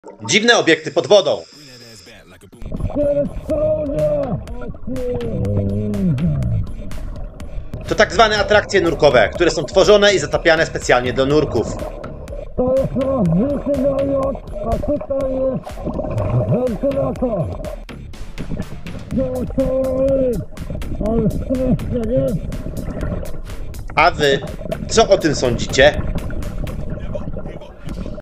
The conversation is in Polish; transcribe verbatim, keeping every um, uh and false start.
Dziwne obiekty pod wodą. To tak zwane atrakcje nurkowe, które są tworzone i zatapiane specjalnie do nurków. To jest rozbity namiot, a tutaj jest wentylator. No to jest, ale strasznie, nie? A wy, co o tym sądzicie?